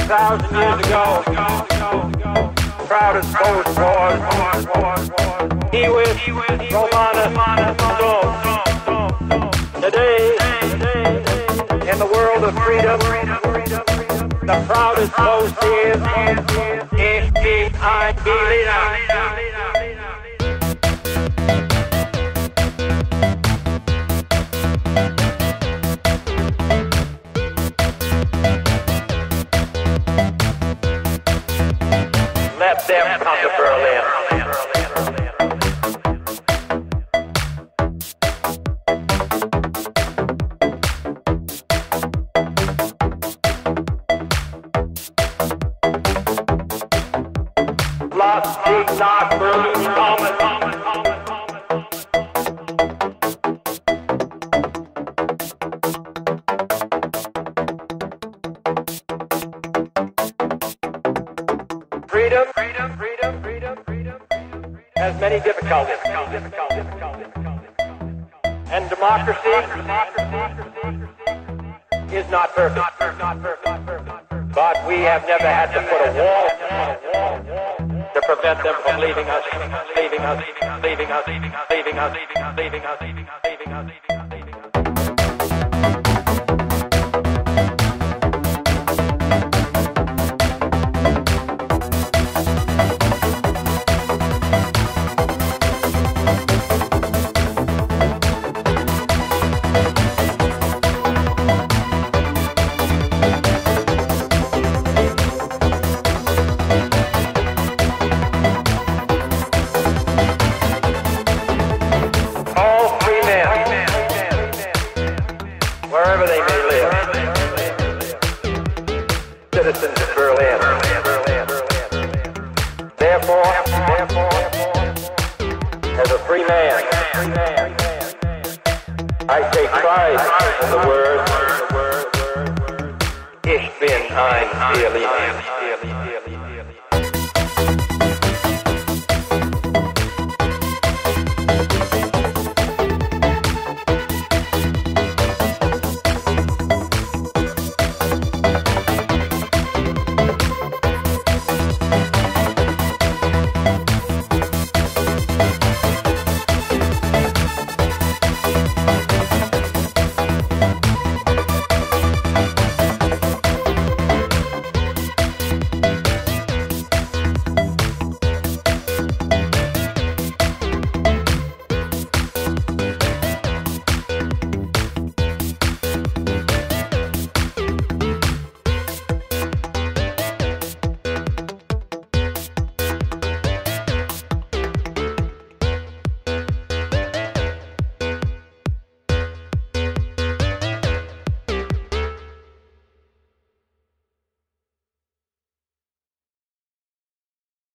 2,000 years ago, proudest poet was Hewitt Romanus Stone. Today, in the world of freedom, the proudest boast is FBI Berliner. Let them come to Berlin. Lass dich nach Berlin kommen. Freedom has many difficulties. And democracy is not perfect. But we have never had to put a wall to prevent them from leaving us. Wherever they may live, citizens of Berlin. Therefore, as a free man, I take pride in the word, Ich bin ein Berliner.